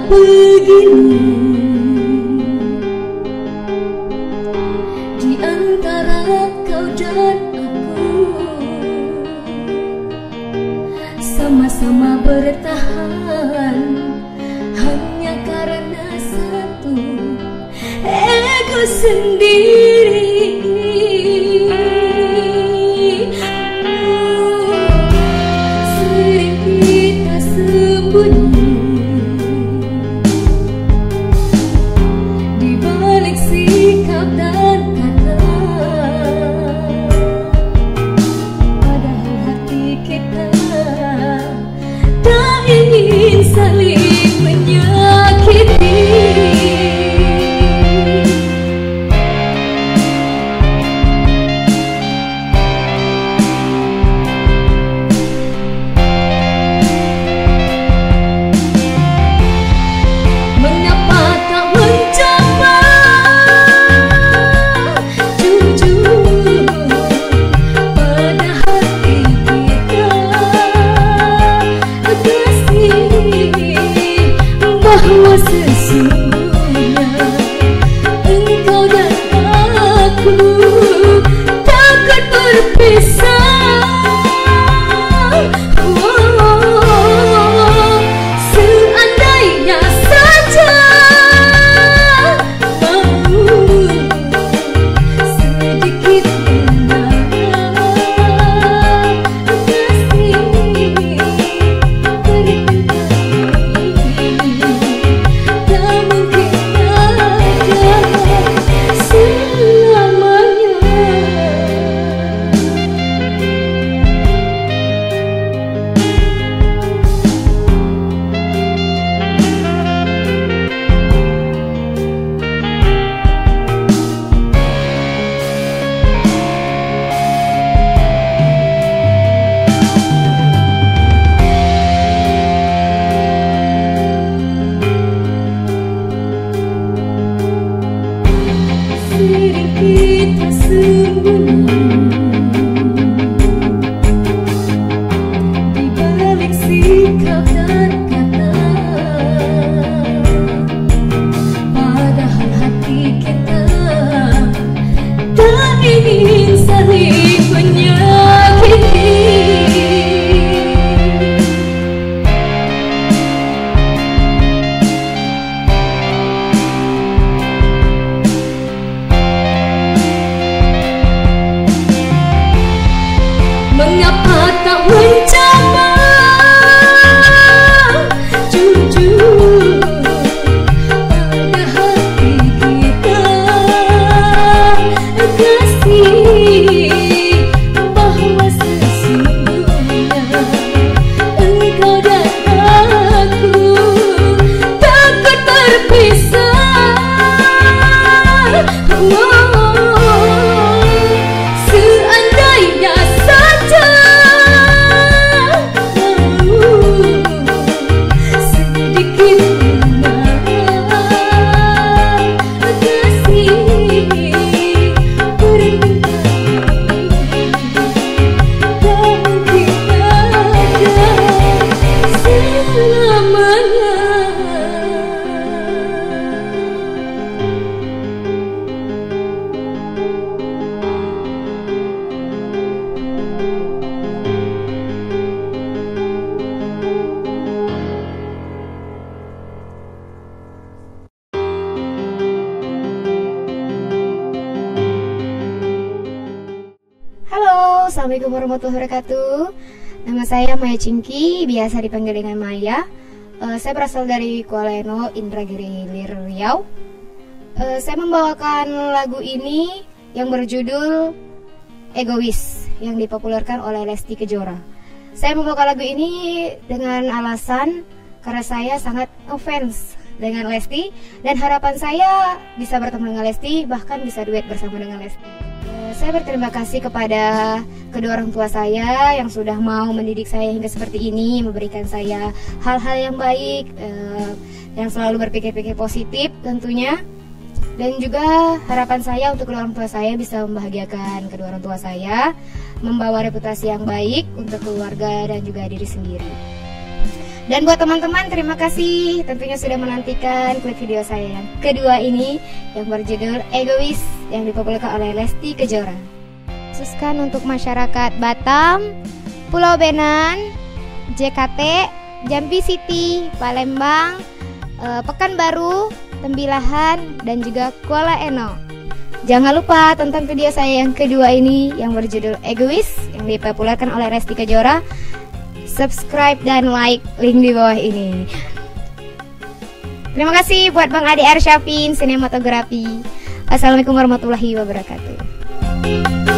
begini di antara kau dan aku, sama-sama bertahan hanya karena satu ego sendiri. Sering kita sembunyi di balik sikap dan kata, padahal hati kita tak ingin saling menyakiti. Mengapa tak mencoba jujur pada hati kita, kasih bahwa sesungguhnya engkau dan aku takkan berpisah. Seandainya saja mau sedikit mengenal kasih tak mungkin ada selamanya. Sering kita sembunyi di balik sikap dan kata, padahal hati kita tak ingin saling menyakiti. Mengapa tak mencoba jujur pada hati kita, kasih bahwa sesungguhnya engkau dan aku takkan berpisah. Seandainya saja mau sedikit mengenal kasih bertingkah tak mungkin ada selamanya. Halo, assalamualaikum warahmatullahi wabarakatuh. Nama saya Maya Cingki, biasa dipanggil dengan Maya. Saya berasal dari Kuala Eno, Indragiri Hilir, Riau. Saya membawakan lagu ini yang berjudul Egois yang dipopulerkan oleh Lesti Kejora. Saya membawakan lagu ini dengan alasan karena saya sangat ngefans dengan Lesti dan harapan saya bisa bertemu dengan Lesti, bahkan bisa duet bersama dengan Lesti. Saya berterima kasih kepada kedua orang tua saya yang sudah mau mendidik saya hingga seperti ini, memberikan saya hal-hal yang baik, yang selalu berpikir-pikir positif tentunya. Dan juga harapan saya untuk kedua orang tua saya bisa membahagiakan kedua orang tua saya, membawa reputasi yang baik untuk keluarga dan juga diri sendiri. Dan buat teman-teman, terima kasih tentunya sudah menantikan klip video saya yang kedua ini yang berjudul Egois yang dipopulerkan oleh Lesti Kejora. Khususkan untuk masyarakat Batam, Pulau Benan, JKT, Jambi City, Palembang, Pekanbaru, Tembilahan, dan juga Kuala Eno. Jangan lupa tonton video saya yang kedua ini yang berjudul Egois yang dipopulerkan oleh Lesti Kejora. Subscribe dan like link di bawah ini. Terima kasih buat Bang Adi Arsyafin, sinematografi. Assalamualaikum warahmatullahi wabarakatuh.